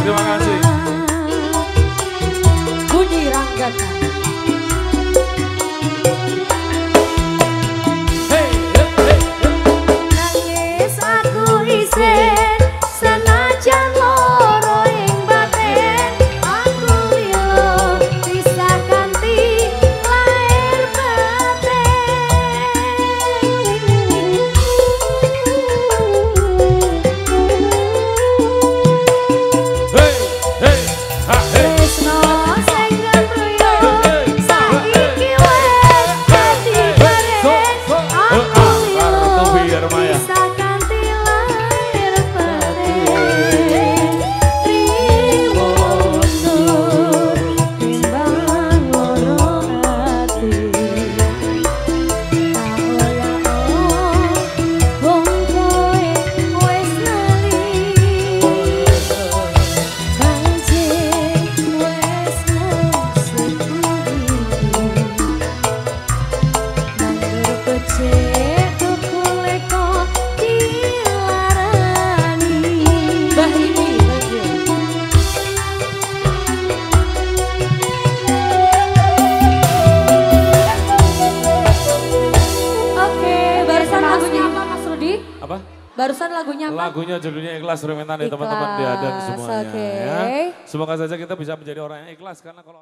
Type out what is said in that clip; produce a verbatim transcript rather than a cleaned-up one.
Terima kasih. Budi Ranggakan. Hey, hey, hey, hey. Nangis aku isin senajan loro ing batin. Aku lilo bisa ganti lahir Hey, hey, ha, hey. Tresno sing geruyo saiki wis dadi bareng. Aku lilo bisa ganti lahir batin. Trimo nur timbang loro ati. Oh ya Allah, wong kowe wis lali. Janji wis nasibku iki. Nandur becik tukule kok dilarani. Mbah ini Oke, barusan lagunya apa Mas Rudi? Apa? Barusan lagunya apa? Lagunya judulnya Ikhlas, remenan ya teman-teman di Adan Ikhlas, semuanya. oke. Ya. Semoga saja kita bisa menjadi orang yang ikhlas karena kalau